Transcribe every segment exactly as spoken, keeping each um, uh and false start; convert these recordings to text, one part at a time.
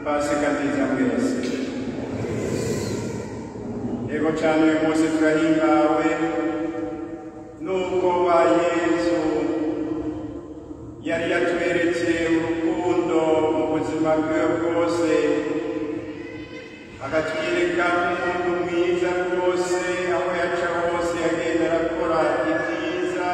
Pasika nziza mwese. Ego cyane uyu munsi turahimbawe nuko wa Yesu yari yatweretse urukundo mu buzima bwe bwose, agatwereka umuntu mwiza rwose, aho yaca hose yagenda arakora ibyiza.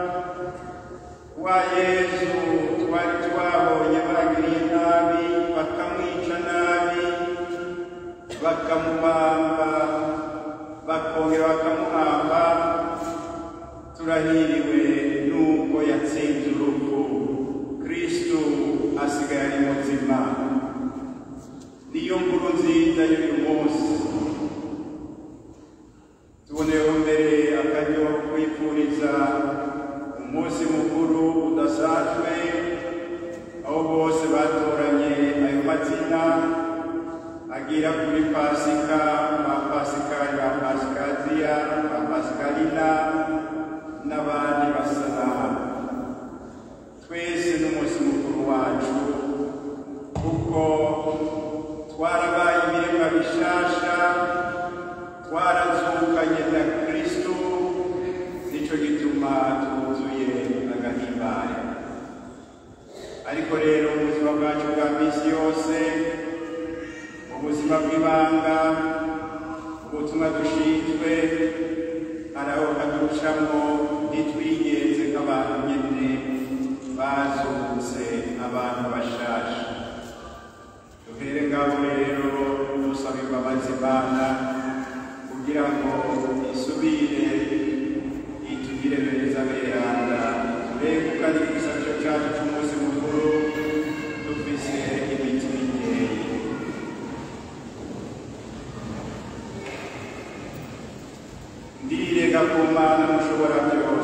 Wa Yesu twari twabonye bagiriye nabi, bakamwica nabi, bakamubamba, bakongera bakamuhamba. Turahiriwe nuko yatsinze urupfu, Kristo asigaye ari muzima. Niyo nkuru nziza y'uyu munsi. Tuboneyeho mbere akaryo ko kwifuriza umunsi mukuru udasanzwe, aho bose batoranye ayo mazina agira kuri Pasika, ba Pasikari, ba Pasikaziya, ba Pasikarina n'abandi basana. Twese n'umunsi mukuru wacu, kuko twarabaye ibiremwa bishasha, twarazukanye na Kristo, nico gituma tuzuye agahimbare. Ariko rero mu buzima bwacu bwa misi yose, mu buzima bw'ibanga, ubutumwa dushinzwe, haraho kaducamo ntitwigenze nk'abantu nyene bazutse, abantu bashasha. Duhere ngabo rero dusaba imbabazi Imana kugira ngo isubire itugire neza beranda, turegukane igisabisho cyacu cy'umunsi mukuru dufise imiti mikeyi. Ndirega ku Mana mushobora byose,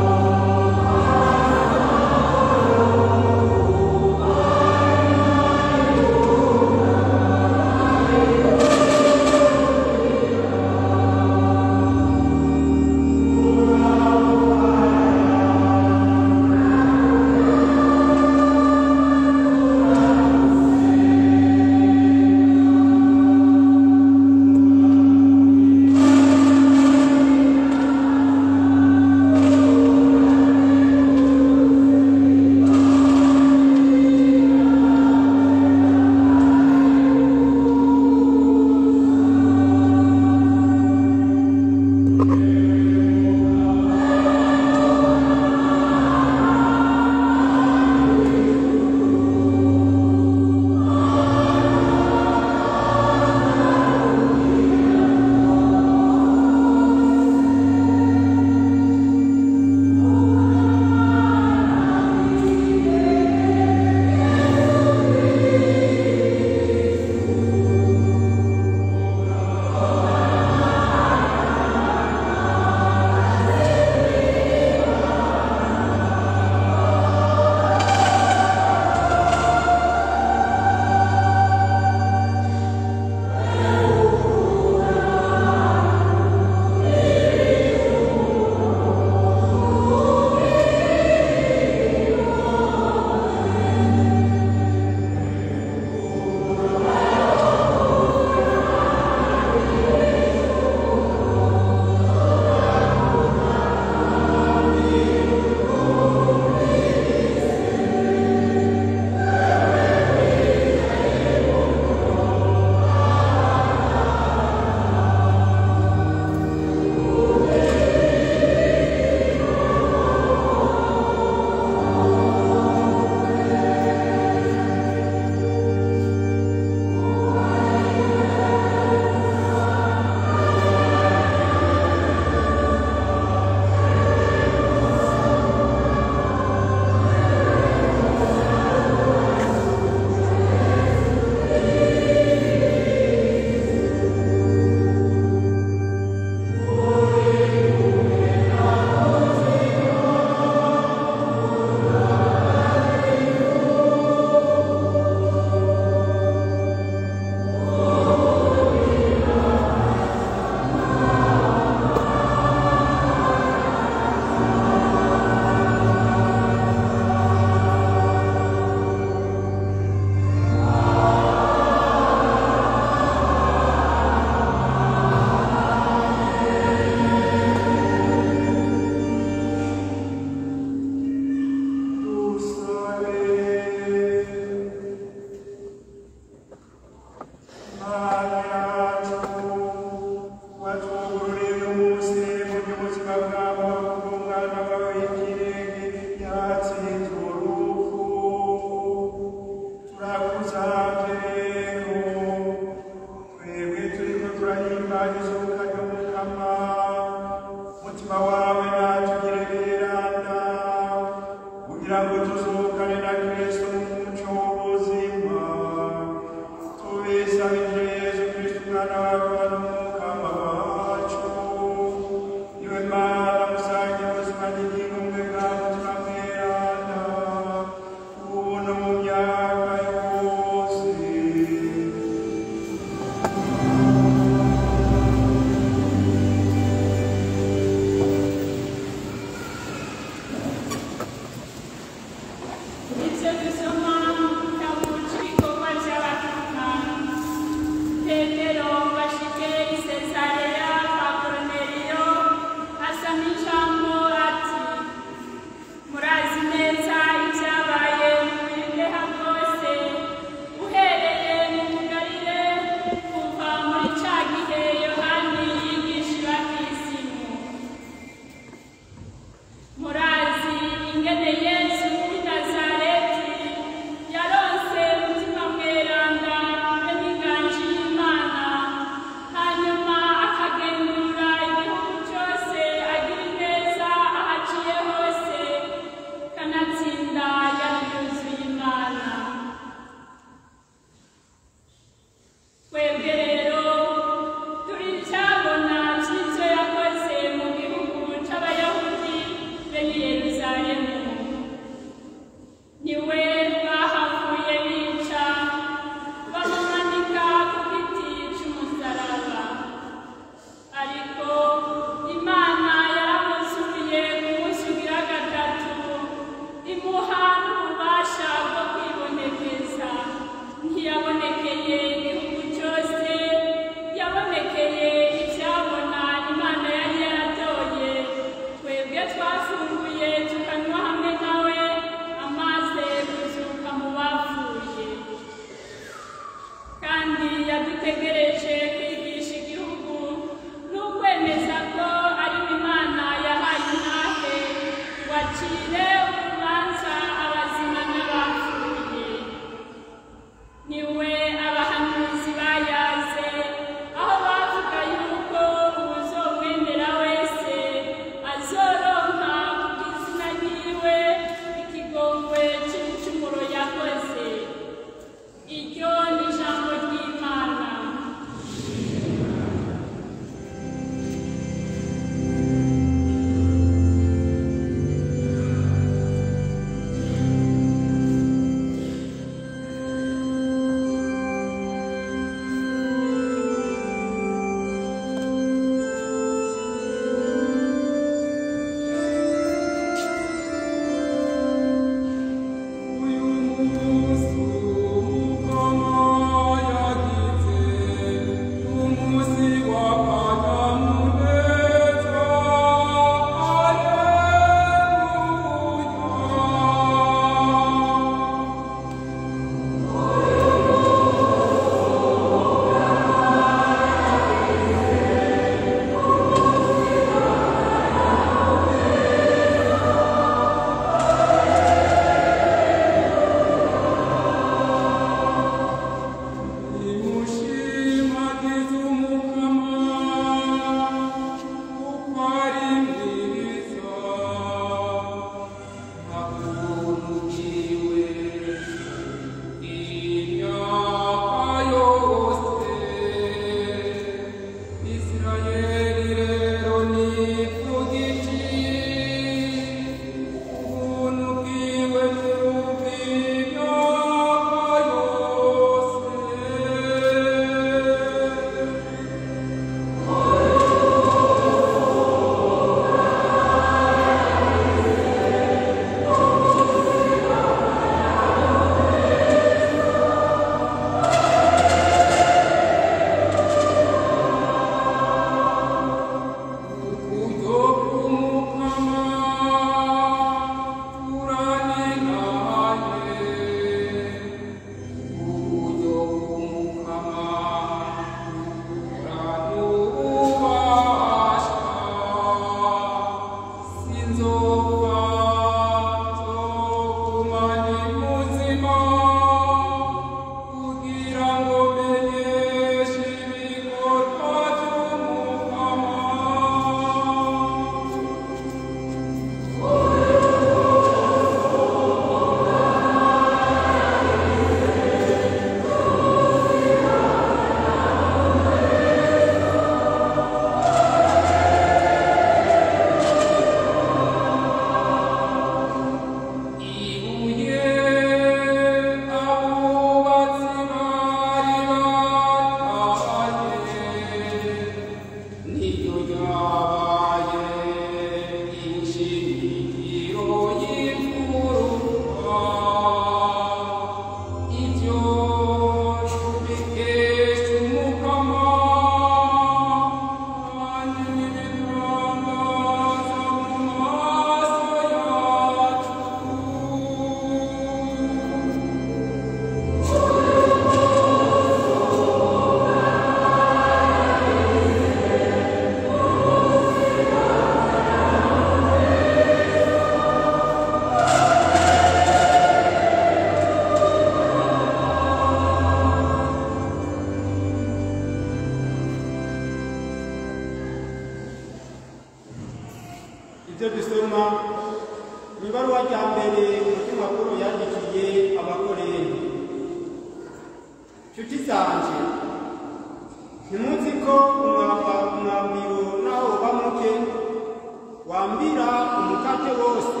nshuti zanje, ntimuzi ko umwambiro nawo uba muke wambira umukate wose?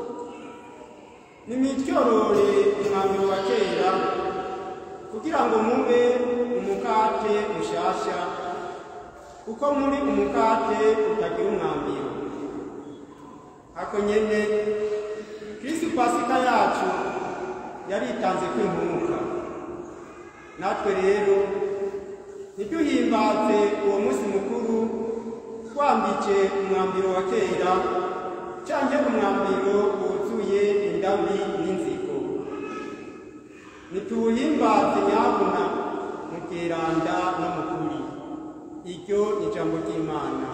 Nimityorore umwambiro wa kera kugira ngo mube umukate mushasha, kuko muri umukate utagira umwambiro. Ako nyene Kristo Pasika yacu yaritanze kwimpuka. Natwe rero ntiduhimbaze uwo munsi mukuru twambike umwambiro wa kera canke umwambiro wuzuye indabi n'inzigo. Nituwuhimbaze nyabuna mu bweranda no mu kuri. Iryo ni ijambo ry'Imana.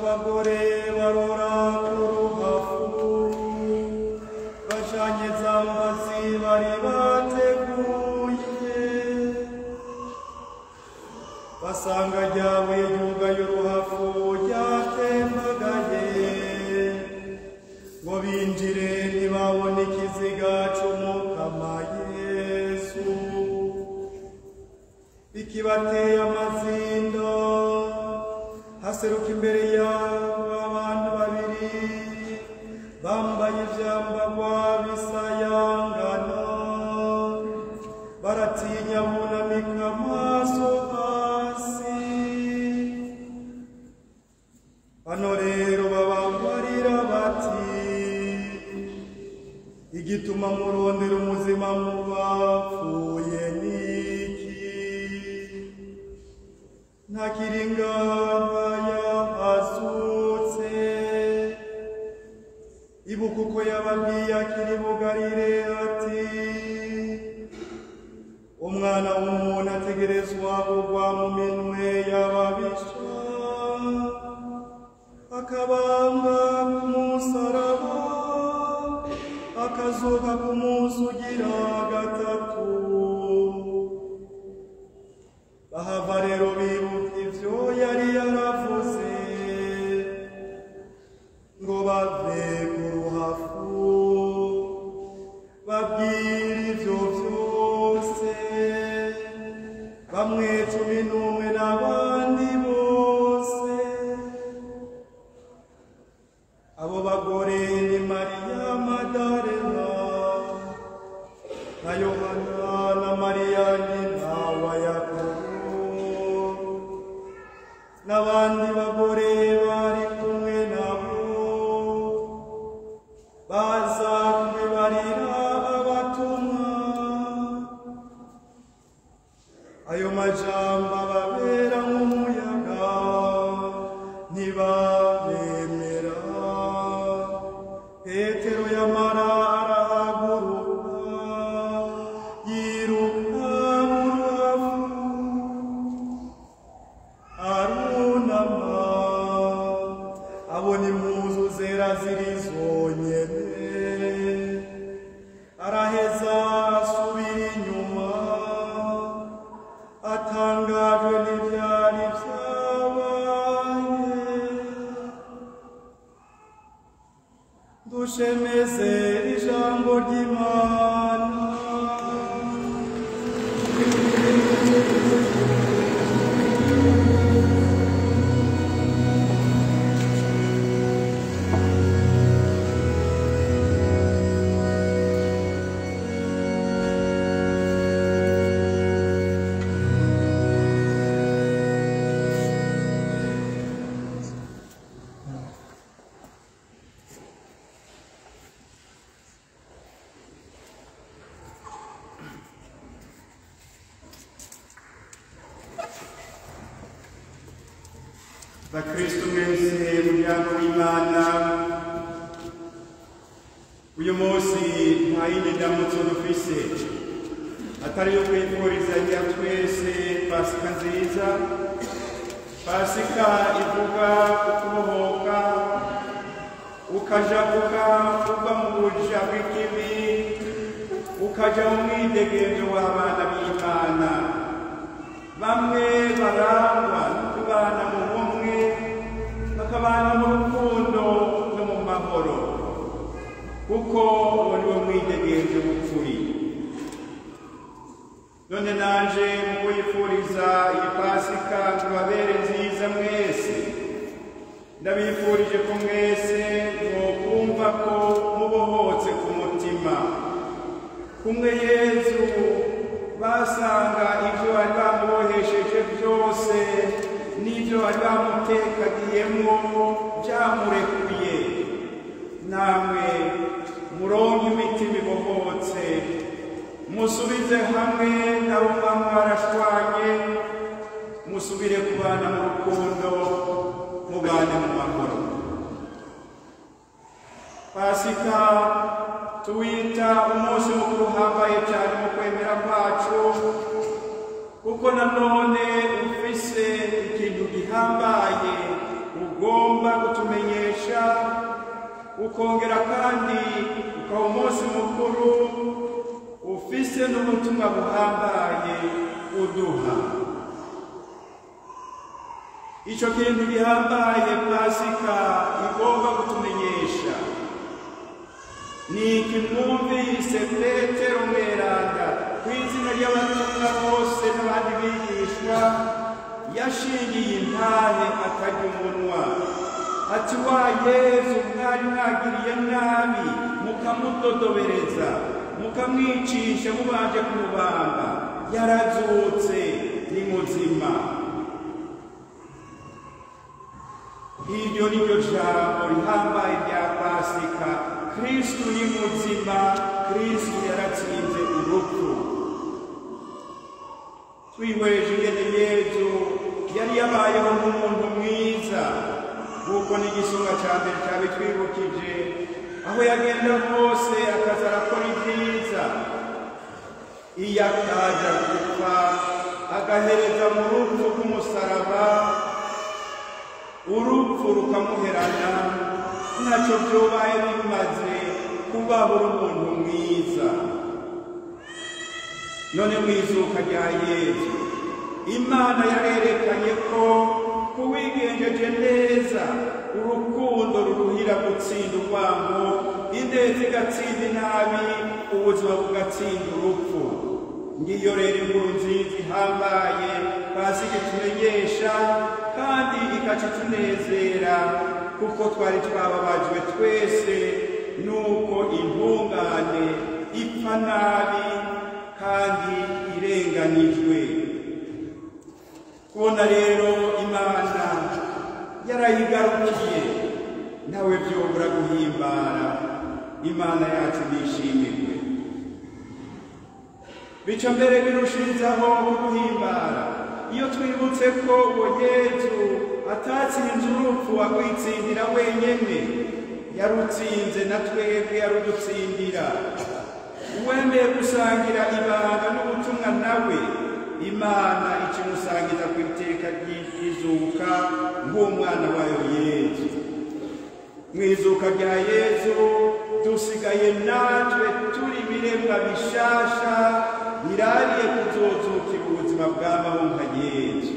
abagore barora ku ruhafu bacanye za mbazi bari bateguye basanga ryawe ryugaye uruhafu ryatembagaye ngo binjire ntibabone ikiziga c'umukama Yesu bikibateye amazinda haseruka imbere yabo abantu babiri bambaye ivyambagwa bisayangana baratinya bunamika amaso hasi bano rero babambarira bati igituma murondera umuzima mu bapfuye niki ntakiri ngaha yahazutse ibuka uko yababwiye akiri bugarire ati umwana w'umuntu ategerezwa kugwa mu minwe y'ababisha akabambwa ku musaraba akazuka ku munsi ugira gatatu bahava rero bibuka ivyo yari yaravuze ngo bave ku ruhafu babwira ivyo vyose bamwe cumi n'umwe n'abandi bose abo bagore ni Mariya Madarena na Yohana na Mariya nyina wa Yakobo n'abandi bagore bari kumwe nabo baza kubibarira abatumwa ayo majambo ababera nk'umuyaga ntibabemera Petero yamara arahaguruka yiruka mu ruhafu arunama abona impuzu zera ziri zonyene araheza asubira inyuma atangajwe n'ivyari vyabaye dushemeze ijambo ry'Imana. bakristo mwese muryango w'Imana uyu munsi nta yindi ndamutso dufise atari yo kwifuriza twese pasika nziza, pasika ivuga ukubohoka ukajabuka uva mu buja bw'ikibi ukaja mu mwidegemvyo w'abana b'Imana, bamwe barangwa no kubana mu bumwe bakabana mu rukundo no mu mahoro, kuko uwo ni wo mwidegemvyo w'ukuri. None nanje mu kuyifuriza iyi pasika tubabere nziza mwese, ndabifurije ko mwese mwokumva ko mubohotse ku mutima, kumwe Yesu basanga ivyo bari bamubohesheje byose n'ivyo bari bamutekagiyemo byamurekuye, namwe muronke imitima ibohotse musubize hamwe nabo mwarashwanye, musubire kubana mu rukundo mubane mu mahoro. Pasika tuwita umunsi mukuru uhambaye cyane mu kwemera kwacu, kuko nanone ufise ikintu gihambaye ugomba ukongera kandi ukaba umunsi mukuru ufise n'ubutumwa buhambaye uduha. Ico kintu gihambaye Pasika igomba kutumenyesha ni ikimwumvise Petero mweranda kw'izina ry'abatumwa bose n'abandi bigishwa yashingiye intahe akarya umunwa ati, wa Yezu mwari mwagiriye nabi mukamudodobereza mukamwicisha mubanje kumubamba, yarazutse ni muzima. Iryo ni ryo jambo rihambaye rya Pasika. Kristu ni muzima, Kristu yaratsinze urupfu. Twihweje ingene Yezu yari yabayeho nk'umuntu mwiza, kuko n'igisonga ca mbere cabitwibukije, aho yagenda hose akaza arakora ibyiza. Iyo akaja gupfa agahereza mu rupfu rw'umusaraba, urupfu rukamuherana, ntaco vyobaye bimaze kubaho umuntu mwiza. None mwizuka rya Yezu Imana yarerekanye ko kuwigenjeje neza urukundo ruruhira gutsinda urwango, indezi igatsinda inabi, ubuzima bugatsinda urupfu. Ngiyo rero inkuru nziza ihambaye Pasika itumenyesha kandi ikaca itunezera, kuko twari twababajwe twese nuko intungane ipfa nabi kandi irenganijwe. Kubona rero Imana yarayigarukiye, nawe vyobura guhimbara. Imana yacu nishimirwe. Bica mbere birushirizaho guhimbara iyo twibutse ko uwo Yezu atatsinze urupfu agwitsindira wenyene, yarutsinze na twebwe yarudutsindira. Uwemeye gusangira ibanga n'ubutumwa nawe, Imana ikimusangiza ku iteka ry'izuka nk'umwana wayo Yezu. Mwizuka rya Yezu dusigaye natwe turi ibiremwa bishasha birariye kuzozukira ubuzima bw'abaho nka Yezu.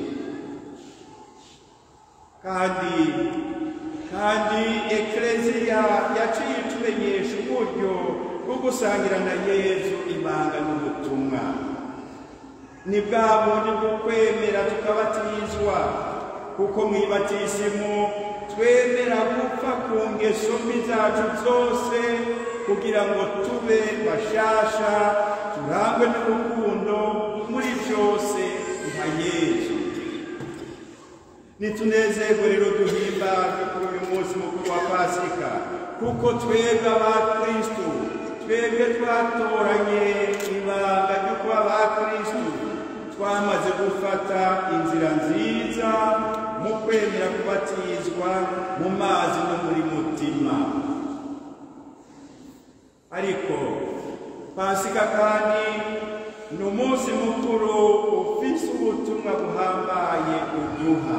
Kandi kandi Ekleziya yaciye itumenyesha uburyo bwo gusangira na Yezu ibanga n'ubutumwa. Ni bwa bundi bwo kwemera tukabatizwa, kuko mw'ibatisimu twemera gupfa ku ngeso mbi zacu zose, kugira ngo tube bashasha turangwe n'urukundo muri byose nka Yezu. Nitunezerwe rero duhimbaze kuri uyu munsi mukuru wa Pasika, kuko twebwe aba Kristu, twebwe twatoranye ibanga ryo kuba aba Kristu, twamaze gufata inzira nziza mu kwemera kubatizwa mu mazi no muri mutima. Ariko Pasika kandi ni umunsi mukuru ufise ubutumwa buhambaye uduha.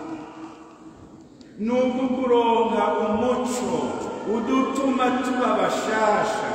Ni ubwo kuronka umuco udutuma tuba bashasha.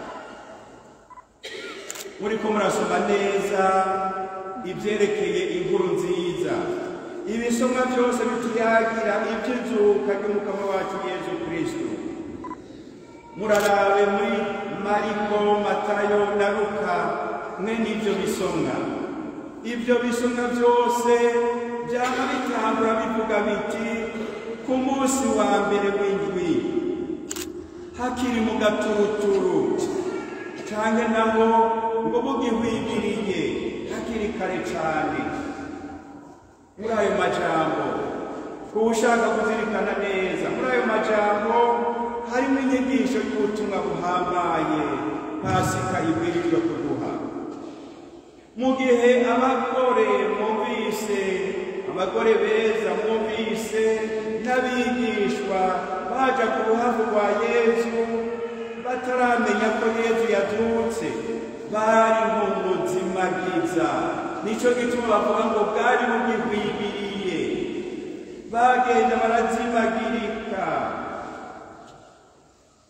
Muriko murasoma neza ivyerekeye inkuru nziza, ibisomwa byose bituyagira ivy'izuka ry'umukama wacu Yezu Kristu. Murarabe muri Mariko, Matayo na Luka, mwe n'ivyo bisomwa. Ivyo bisomwa byose byama bitangura bivuga biti, ku munsi wa mbere w'indwi hakiri mu gaturuturu, canke naho ngo bugihwigiriye hakiri kare cane. Muri ayo majambo, kuwushaka kuzirikana neza, muri ayo majambo harimo inyigisho y'ubutumwa buhambaye Pasika ibwirizwa kuduha. Mu gihe abagore mwumvise, abagore beza mwumvise n'abigishwa baja ku ruhavu rwa Yezu bataramenya ko Yezu yazutse, bari mu buzimagiza. Nico gituma bavuga ngo bwari bugihwigiriye, bagenda barazimagirika.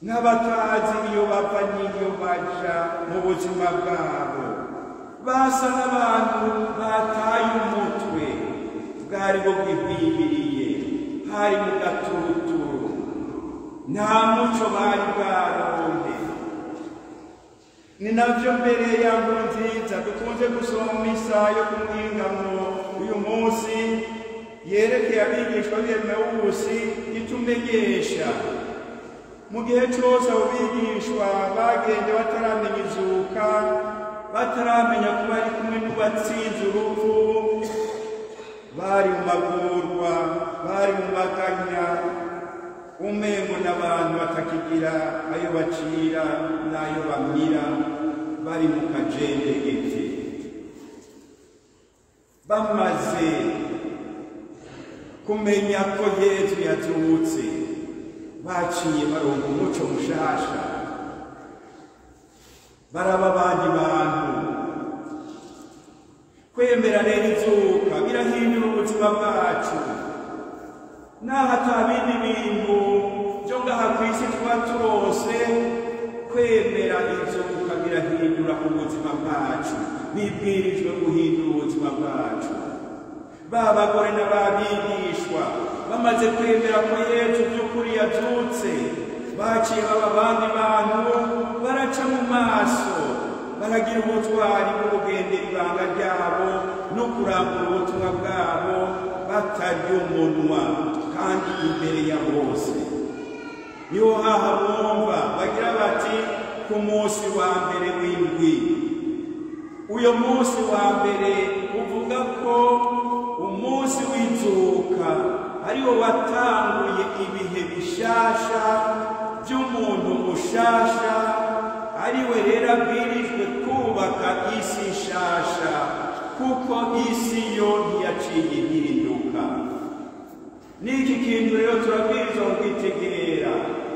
n'abatazi iyo bava n'iyo baja mu buzima bwabo, basa n'abantu bataye umutwe, bwari bwo bwibwibiriye, hari mu gaturuturu, nta muco bari bwaronde. Ni navyo mbere ya nkuru nziza dukunze gusoma misa yo ku muhingamo uyu munsi yerekeye abigishwa b'Emawusi itumenyesha mu gihe cyose abo bigishwa bagende bataramenya izuka, bataramenya ko bari kumwe n'uwatsinze urupfu, bari mu magorwa, bari mu maganya, umengo n'abantu batakigira ayo bacira n'ayo bamira, bari mu kajendegete. Bamaze kumenya ko Yesu yazutse, baciye baronka umuco mushasha, baraba abandi bantu. Kwemera rero izuka birahindura ubuzima bwacu, naho ata bindi bintu byo ngaha ku isi tuba turose, kwemera izuka birahindura ubuzima bwacu, bibwirijwe guhindura ubuzima bwacu. Ba bagore n'ababigishwa bamaze kwemera ko Yesu by'ukuri yazutse, baciye baba abandi bantu, baraca mu maso, baragira ubutwari bwo kugendera ibanga ryabo no kurangura ubutumwa bwabo batarya umunwa kandi imbere ya bose. Niho haha bumva bagira bati ku munsi wa mbere w'indwi. Uyo munsi wa mbere uvuga ko umunsi w'izuka ariwo watanguye ibihe bishasha by'umuntu mushasha, ariwe rero abwirijwe kubaka isi nshasha, kuko isi yo ntiyaciye ihinduka. N'iki kintu rero turabwirizwa kugitegera.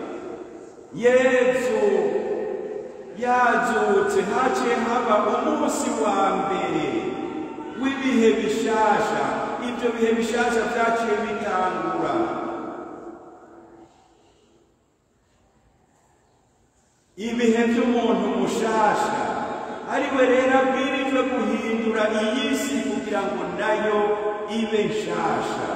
Yesu yazutse, haciye haba umunsi wa mbere w'ibihe bishasha. Ibyo bihe bishasha byaciye bitangura. Ibihe by'umuntu mushasha, ariwe rero abwirijwe guhindura iyi si kugira ngo nayo ibe nshasha.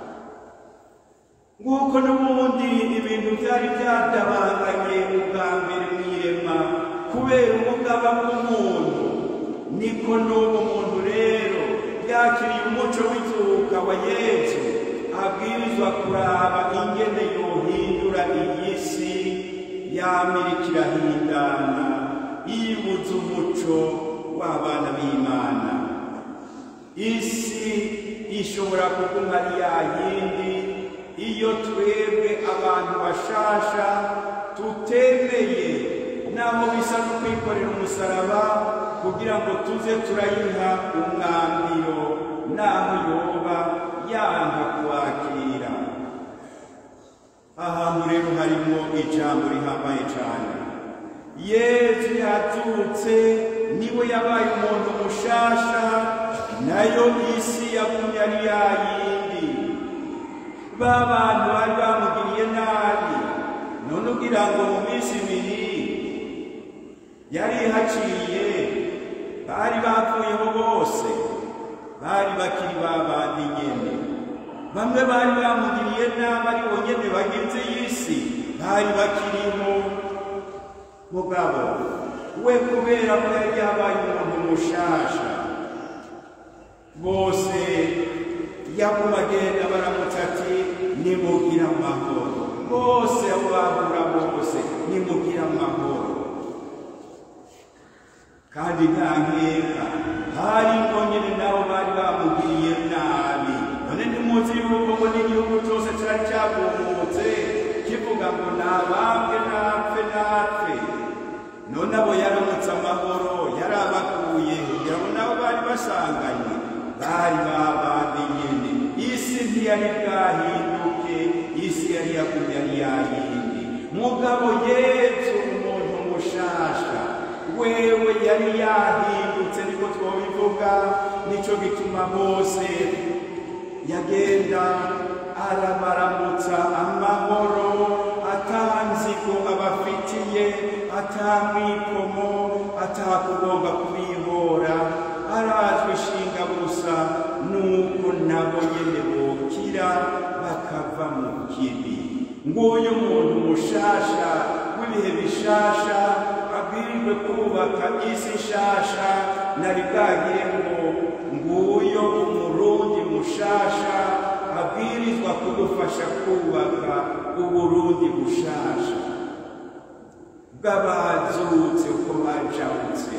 Nguko n'ubundi ibintu byari byadabanganye ubwa mbere mw'irema kubera umugaba w'umuntu, niko n'ubu muntu rero yakiriye umuco w'izuka wa Yesu abwirizwa kuraba ingene yohindura iyi si yamirikira hindana, yibuza umuco w'abana b'Imana. Isi ishobora kuguma ari ya yindi iyo twebwe abantu bashasha tutemeye, naho bisa no kwikorera umusaraba kugira ngo tuze turayiha umwambiro, naho yoba yanka kwakira. Ahantu rero harimo ijambo rihambaye cyane. Yesu yazutse, niwe yabaye umuntu mushasha, nayo isi yagumye ari ya yindi. Ba bantu bari bamugiriye nabi, none ugira ngo mu minsi ibiri yari haciye, bari bapfuyeho bose, bari bakiri ba bandi nyene. Bamwe bari bamugiriye nabi ari bonyene bagize isi, bari bakiriho. Mugabo we kubera ko yari yabaye umuntu mushasha, bose yaguma agenda baramutsa ati nimugira amahoro. Bose abo bahura bose nimugira amahoro. Kandi nta nkeka hari bonyene nabo bari bamugiriye nabi. None ntimuzi yuko ngo n'igihugu cyose cyari cyagumutse kivuga ngo nabambwe napfe napfe. None abo yaramutse amahoro yarabakuye kugira ngo nabo bari basanganye, bari babandi nyene. Isi ntiyari bwahinduke, isi yari yagumye ari yayindi. Mugabo Yesu umuntu mushasha, wewe yari yahindutse, niko twobivuga. Nico gituma bose yagenda arabaramutsa amahoro, atanzigo abafite mwikomo atakugomba kubihora arazwi ishinga gusa nuko nabo nyene bokira bakava mu kibi. Nguyu muntu mushasha w'ibihe bishasha abwirijwe kubaka isi shasha, nari bwagire ngo nguyo umurundi mushasha abwirizwa kudufasha kubaka uburundi bushasha bw'abazutse uko bajabutse.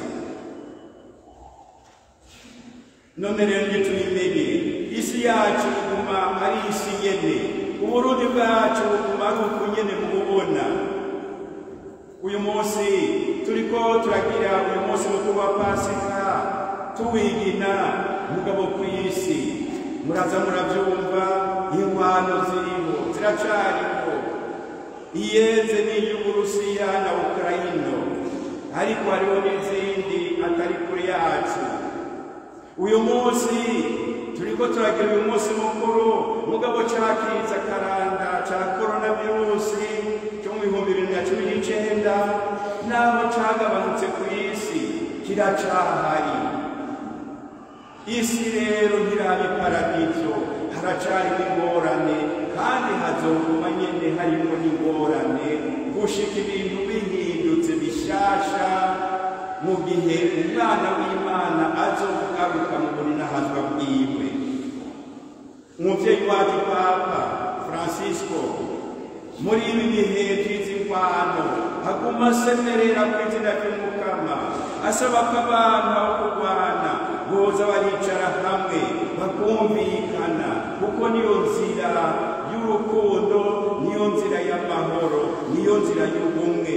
None rero ntituyimenye, isi yacu iguma ari isi nyene, uburundi bwacu buguma ari uku nyene mububona. Uyu munsi turiko turagira uyu munsi mukuru wa Pasika tuwigina mugabo kw'isi. Muraza muravyumva ingwano ziriho ziracariko, iyeze n'iy'Uburusiya na Ukraino, ariko hariho n'izindi atari kure yacu. Uyu munsi turiko turagira uyu munsi mukuru mugabo cakiza karanda ca coronavirusi cyo mu bihumbi bibiri na cumi n'icenda, naho cagabanutse kw'isi kiracahari. Isi rero ntiraba iparadizo, haracari ingorane kandi hazoguma nyene harimo n'ingorane gushika ibintu bihindutse bishasha mu gihe umwana w'Imana azogaruka mu burinahazwa bwiwe. Umuvyeyi wacu Papa Francisco muri ibi bihe vy'ingwano aguma asemerera kw'izina ry'Umukama, asaba ko abantu aho kurwana boza baricara hamwe bakumvikana, kuko niyo nzira y'urukundo, niyo nzira y'amahoro, niyo nzira y'ubumwe.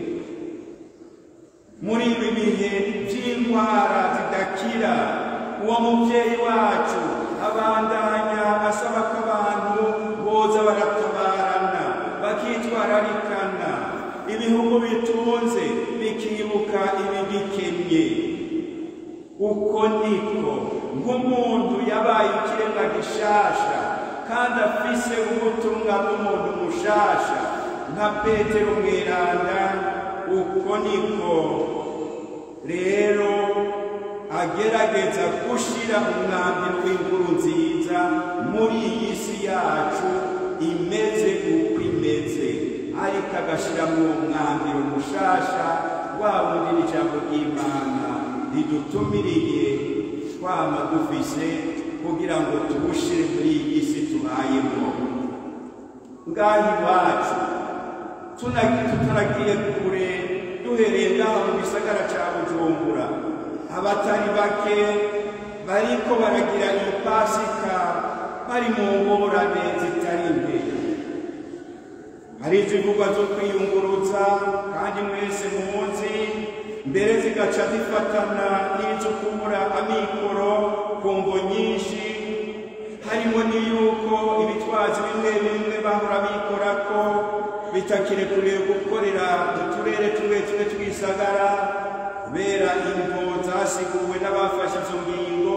Muri ibi bihe vy'indwara zidakira, uwo muvyeyi wacu abandanya asaba ko abantu boza baratabarana bakitwararikana, ibihugu bitunze bikibuka ibigikennye. Uko niko nk'umuntu yabaye ikiremwa gishasha kandi afise ubutumwa bw'umuntu mushasha nka Petero mweranda, uko niko rero agerageza gushira umwambaro w'inkuru nziza muri iyi si yacu imeze uko imeze, ariko agashiramo uwo mwambaro mushasha wa wundi n'ijambo ry'Imana ridutumiriye twama dufise kugira ngo tubushire muri iyi si tubayemo. Ngaho iwacu tutaragiye kure, duhereye ngaho mu gisagara ca Bujumbura, abatari bake bariko baragira iyi Pasika bari mu ngorane zitari imbere. Hari izivugwa zo kwiyunguruza kandi mwese muzi, mbere zigaca zifatana n'izo kubura amikoro ku mvo nyinshi, harimo n'iyuko ibitwazi bimwe bimwe bahora bikorako bitakirekuriye gukorera mu turere tumwe tumwe tw'isagara kubera imvo zasiguwe n'abafashe izo ngingo.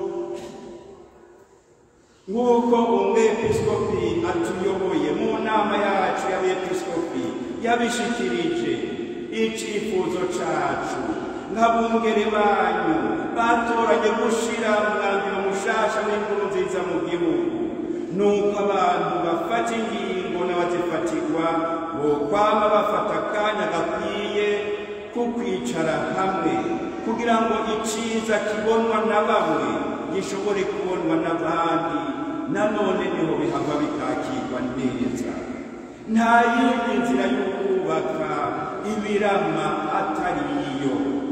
Nk'uko umwepiskopi atuyoboye mu nama yacu y'abepiskopi yabishikirije, icifuzo cacu nk'abungere banyu batoranye gushira umwambaro mushasha w'inkuru nziza mu gihugu, nuko abantu bafata ingingo n'abazifatirwa bokwama bafata akanya gakwiye ko kwicara hamwe kugira ngo iciza kibonwa na bamwe gishobore kubonwa n'abandi, nanone niho bihava bikakirwa neza. Nta yindi nzira yo kubaka ibirama atari iyo.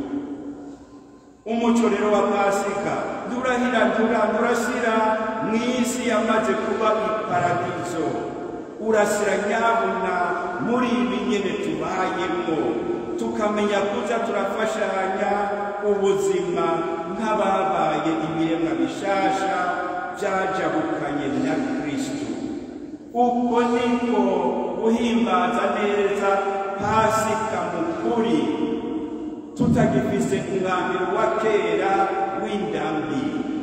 Umuco rero wa Pasika durahira durasira mw'isi yamaze kuba iparadizo, urasira nyabuna muri ibi nyene tubayemo, tukamenya kuza turafashanya ubuzima nk'ababaye ibiremwa bishasha vyajabukanye na Kristo. Uko niko guhimbaza neza Pasika mukuri, tutagifise umwambaro wa kera w'indambi.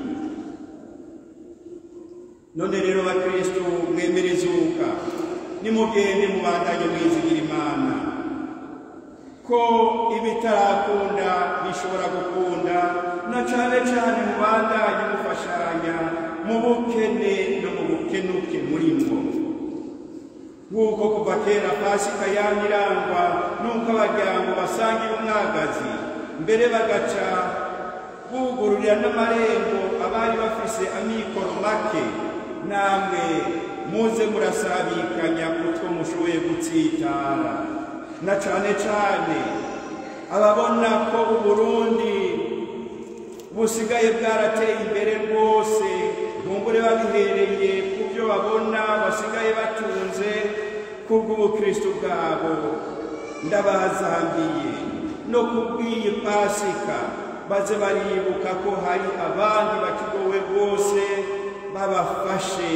None rero bakristo mwemerezuka, nimugende mubandanye mwizigira Imana, ko ibitarakunda bishobora gukunda, na cyane cyane mu bandanye gufashanya mu bukene no mu bukenuke muri mwo. Nk'uko kuva kera Pasika yamirangwa n'uko abajyango basangira umwagazi, mbere bagaca bugururira n'amarembo abari bafise amikoro make, namwe muze murasabikanya utwo mushoboye gutsitara, na cyane cyane ababona ko Uburundi busigaye bwarateye imbere rwose, nkumbure babihereye ku byo babona basigaye batunze kubw'ubukristo bwabo. Ndabazambiye no kubw'iyi Pasika baze baribuka ko hari abandi bakigowe rwose, babafashe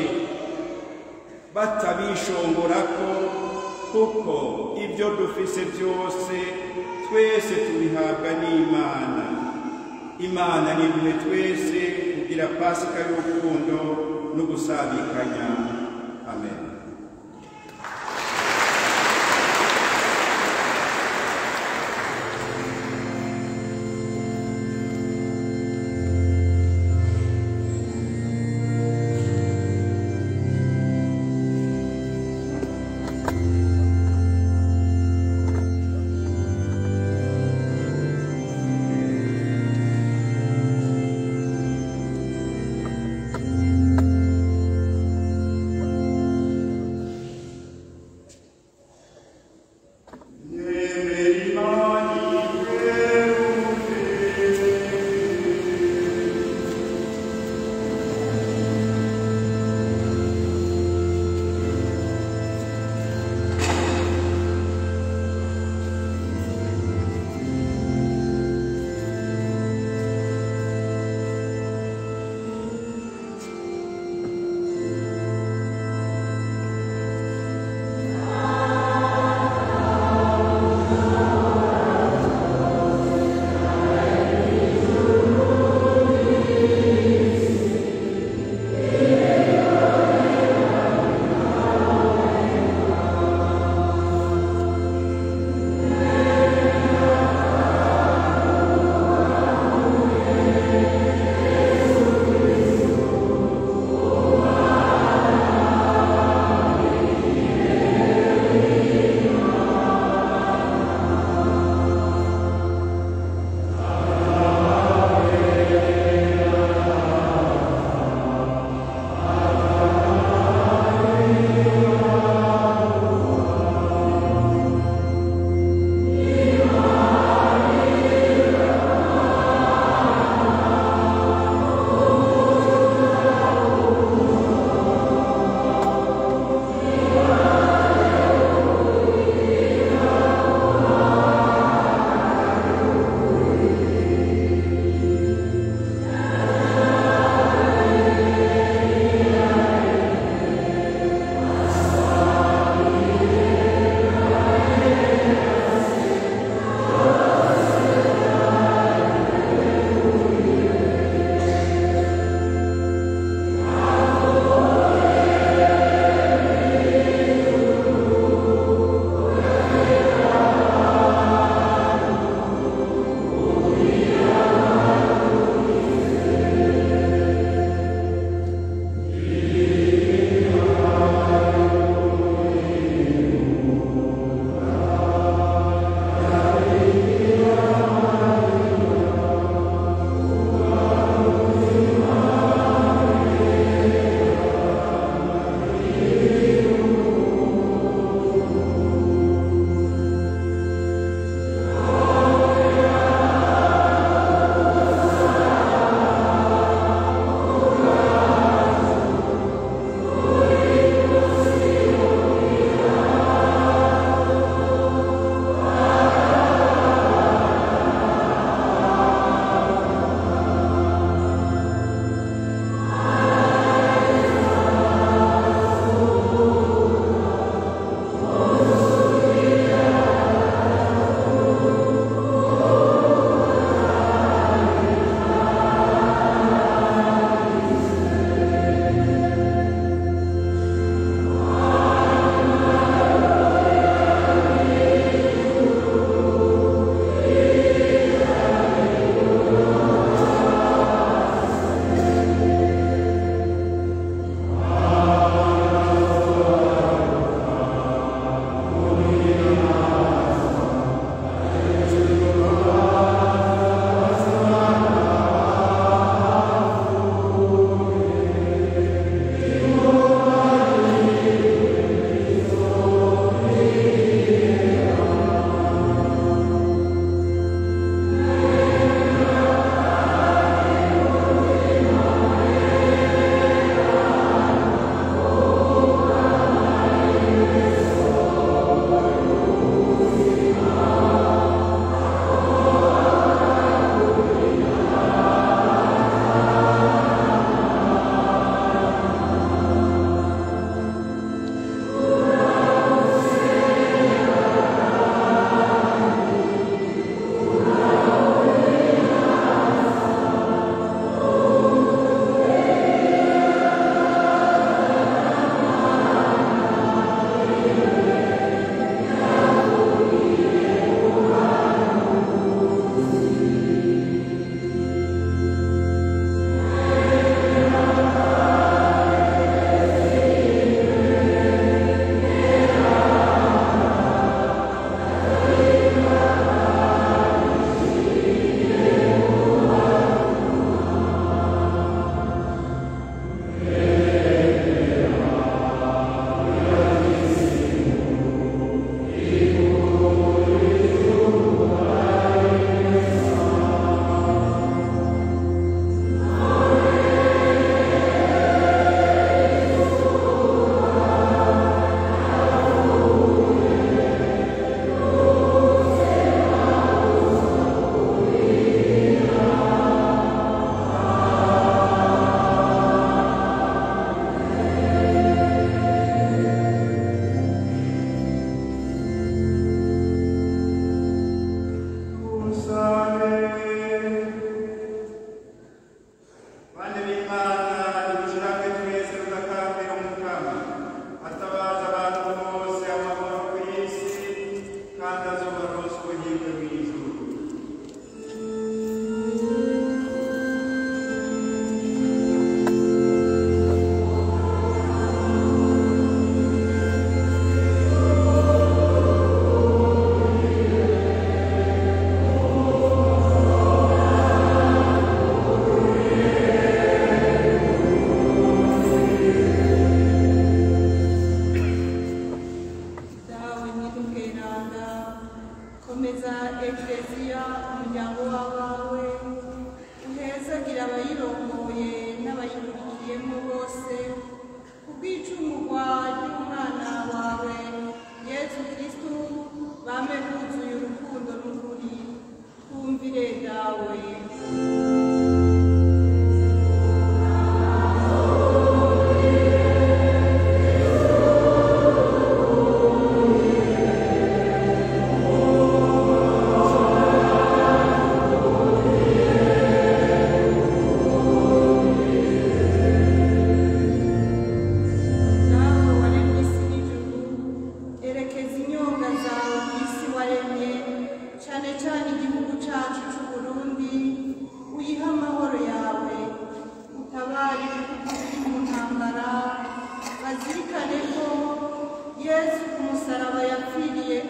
batabishongorako, kuko ibyo dufise byose twese tubihabwa n'Imana. Imana niduhe twese kugira Pasika y'urukundo no gusabikanya. Amen.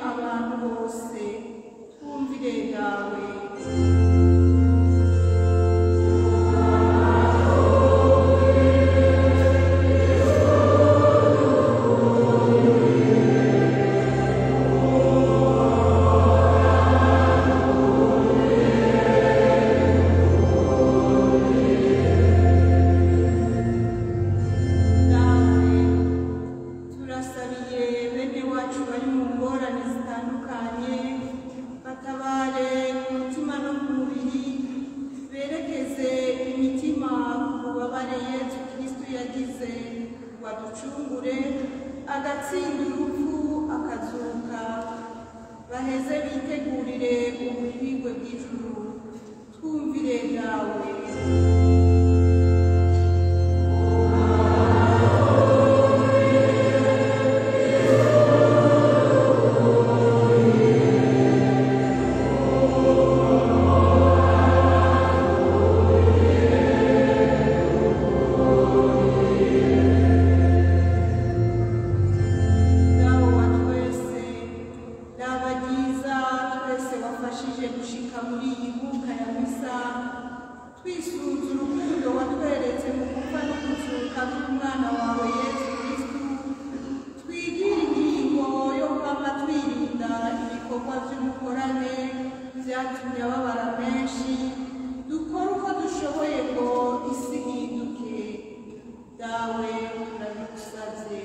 abantu bose twumvire dawe. Waducungure agatsinda urupfu akazuka, baheze bitegurire ubuhigwe bw'ijuru twumvire dawe. Byatumye ababara menshi dukora uko dushoboye ngo isi ihinduke, dawe turabigusabye.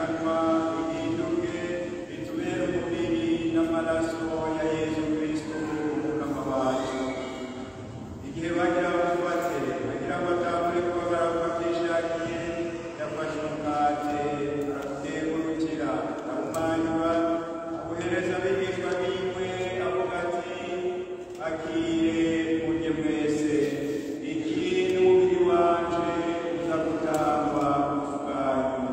ikanwa ihinduke bitubere umubiri n'amaraso ya Yesu Kristo umukama wacu. Igihe bagira bubatse bagira ngo atangure kuba baravugishakiye yafashe umukate arawutegurukira arawumanyura awuhereza abigishwa biwe avuga ati akire murye mwese iki ni umubiri wanje uza gutangwa kubwanyu.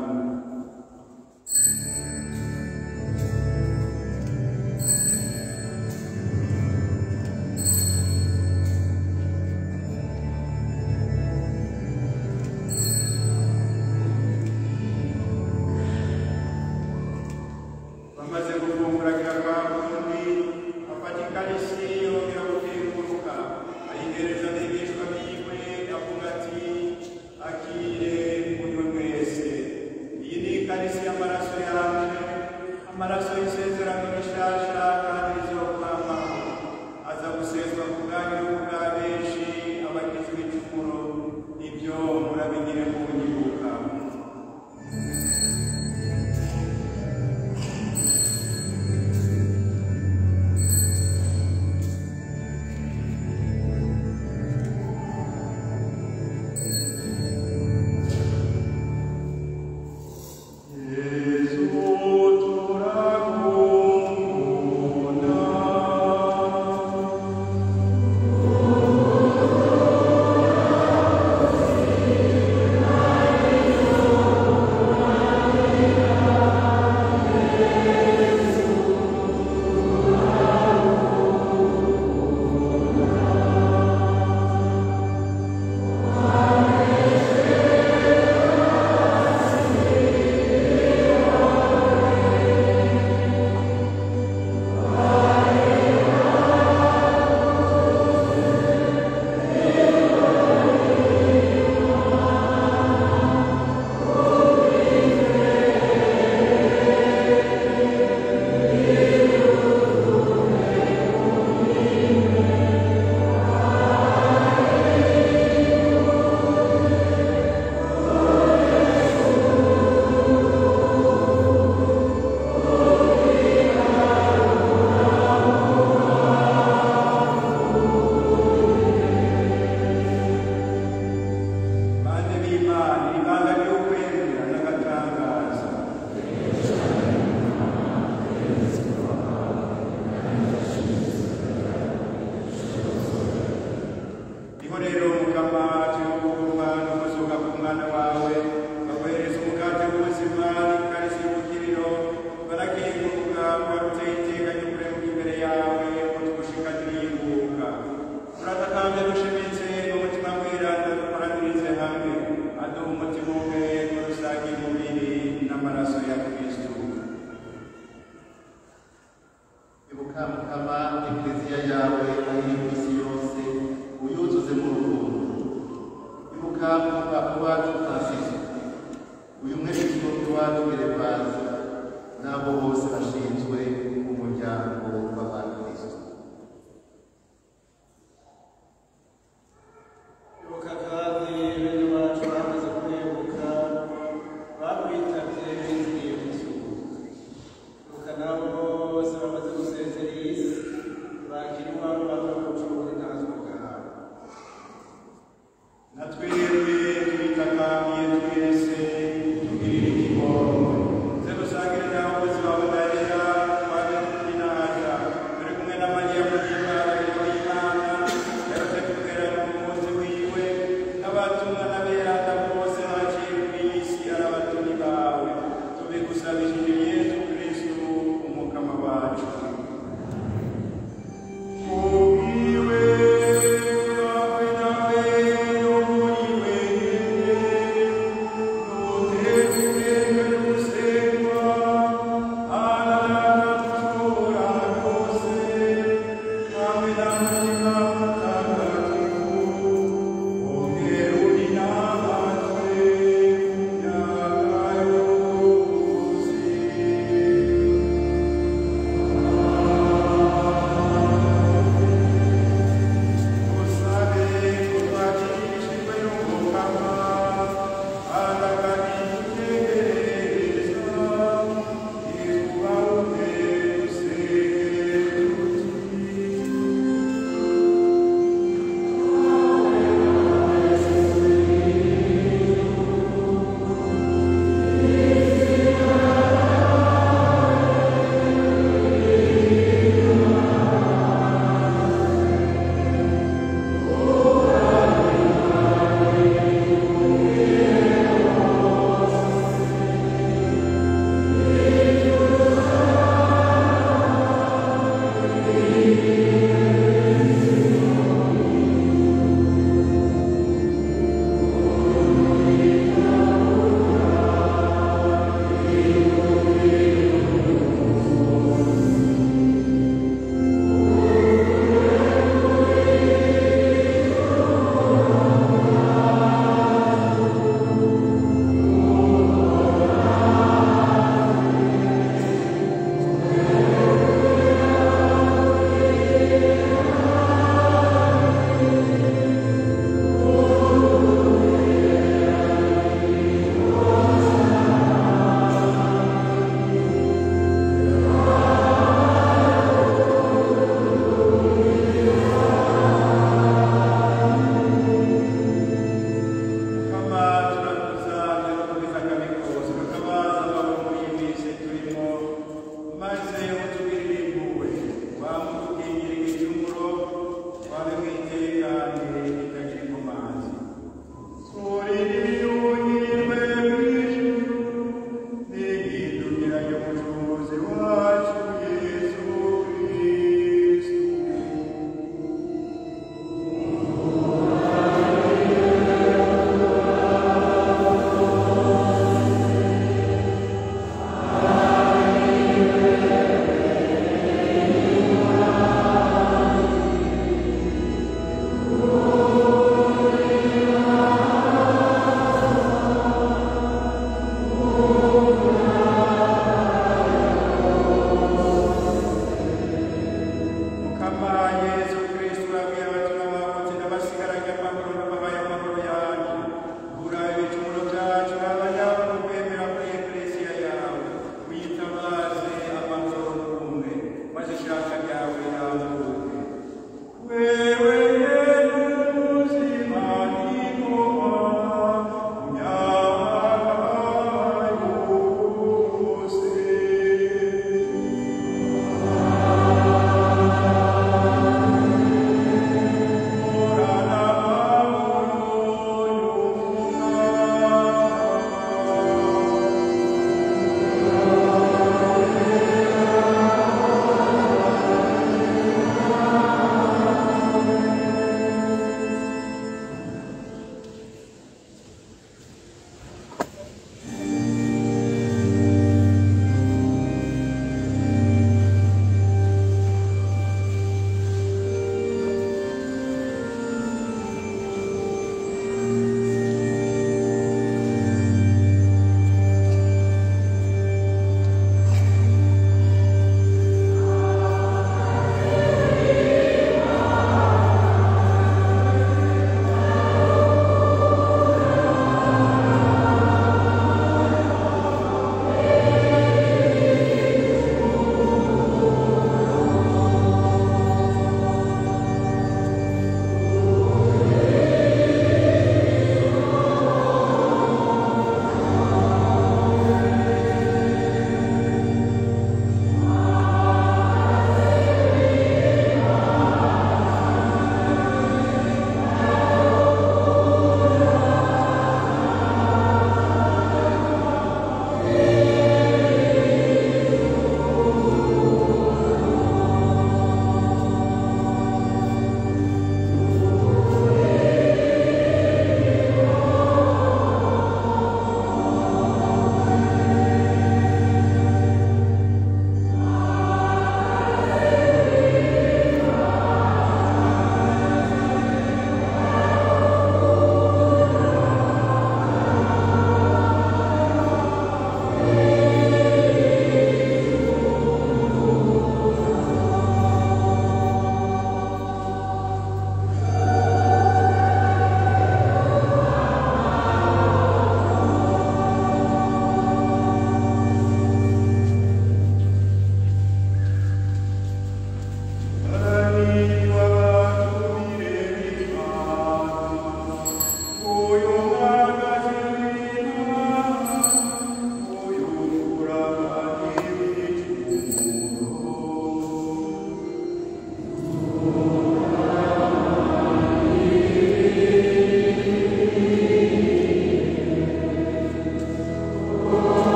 Bamaze gufunguragira kwa kundi afata ikarisi yongera gutenguruka ayihereza abigishwa biwe avuga ati akire munywe mwese iyi ni ikarisi y'amaraso yanje amaraso y'isezerano rishasha kandi rizokwamaho aza guseswa ku bwanyu no ku bwa benshi abagizwe igicumuro ibyo murabigire kunyibuka. Zero sagire na ubuzima budahera, twajya tubyina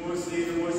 munsi umunsi